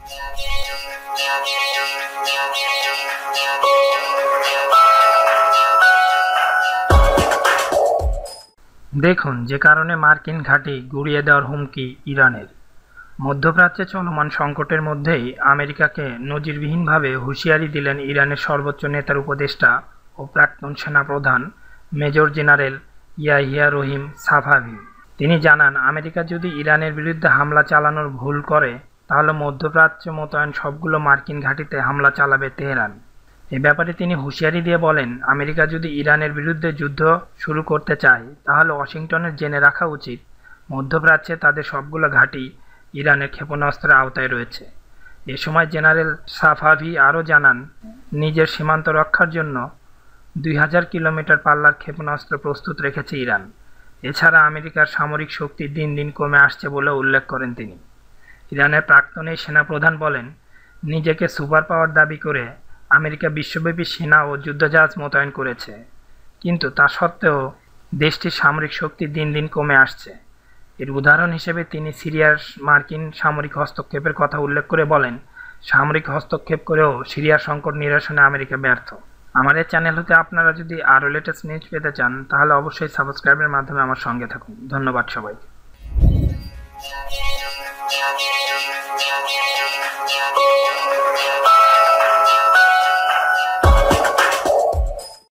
দেখুন যে কারণে মার্কিন ঘাঁটি গুঁড়িয়ে দেওয়ার হুমকি ইরানের। মধ্যপ্রাচ্যে চলমান সংকটের মধ্যেই আমেরিকাকে নজিরবিহীনভাবে হুঁশিয়ারি দিলেন ইরানের সর্বোচ্চ নেতার উপদেষ্টা ও প্রাক্তন সেনাপ্রধান major general Yahya Rahim Safavi. তিনি জানান, আমেরিকা যদি ইরানের বিরুদ্ধে হামলা চালানোর ভুল করে তাহলে মধ্যপ্রাচ্যে মোতায়েন সবগুলো মার্কিন ঘাঁটিতে হামলা চালাবে তেহরান। এ ব্যাপারে তিনি হুঁশিয়ারি দিয়ে বলেন, আমেরিকা যদি ইরানের বিরুদ্ধে যুদ্ধ শুরু করতে চায় তাহলে ওয়াশিংটনের জেনে রাখা উচিত মধ্যপ্রাচ্যে তাদের সবগুলো ঘাঁটি ইরানের ক্ষেপণাস্ত্রের আওতায় রয়েছে। এ সময় জেনারেল সাফাভি আরও জানান, নিজের সীমান্ত রক্ষার জন্য 2000 কিলোমিটার পাল্লার ক্ষেপণাস্ত্র প্রস্তুত রেখেছে ইরান। এছাড়া আমেরিকার সামরিক শক্তি দিন দিন কমে আসছে বলে উল্লেখ করেন তিনি। ইরানের প্রাক্তন এই সেনাপ্রধান বলেন, নিজেকে সুপার পাওয়ার দাবি করে আমেরিকা বিশ্বব্যাপী সেনা ও যুদ্ধজাহাজ মোতায়েন করেছে, কিন্তু তা সত্ত্বেও দেশটির সামরিক শক্তি দিন দিন কমে আসছে। এর উদাহরণ হিসেবে তিনি সিরিয়ার মার্কিন সামরিক হস্তক্ষেপের কথা উল্লেখ করে বলেন, সামরিক হস্তক্ষেপ করেও সিরিয়ার সংকট নিরসনে আমেরিকা ব্যর্থ। আমার এই চ্যানেল হতে আপনারা যদি আরও লেটেস্ট নিউজ পেতে চান তাহলে অবশ্যই সাবস্ক্রাইবের মাধ্যমে আমার সঙ্গে থাকুন। ধন্যবাদ সবাইকে।